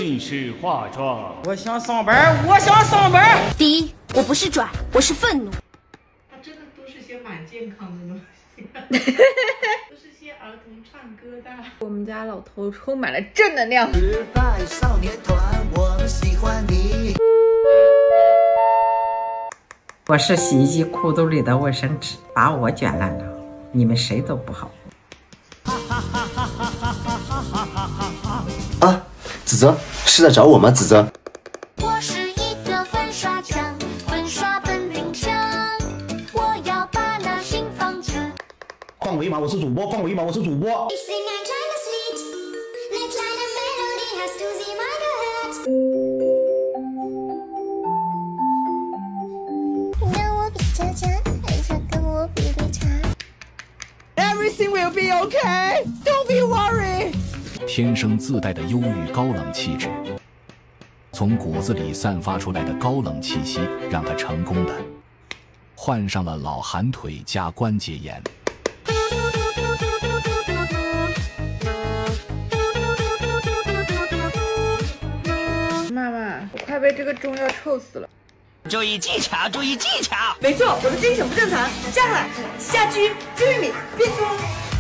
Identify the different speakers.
Speaker 1: 姓氏化妆。
Speaker 2: 我想上班，我想上班。
Speaker 3: 第一，我不是拽，我是愤怒。
Speaker 4: 它真的都是些蛮健康的东西，都是些儿童唱歌的。
Speaker 5: 我们家老头充满了正能量。
Speaker 6: 失败少年团，我喜欢你。
Speaker 7: 我是洗衣机裤兜里的卫生纸，把我卷烂了，你们谁都不好。
Speaker 8: 啊，子泽是在找我吗？子泽，
Speaker 3: 我是一个粉刷匠，粉刷本领强，我要把那新房子。
Speaker 9: 放我一马，我是主播，放我一马，我是主播。
Speaker 2: Everything will be okay. Don't be worried.
Speaker 10: 天生自带的忧郁高冷气质，从骨子里散发出来的高冷气息，让他成功的患上了老寒腿加关节炎。
Speaker 5: 妈妈，我快被这个中药臭死了。
Speaker 6: 注意技巧，注意技巧。
Speaker 2: 没错，我的精神不正常。下来，下狙，追米，变装。